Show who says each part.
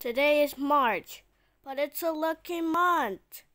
Speaker 1: Today is March, but it's a lucky month.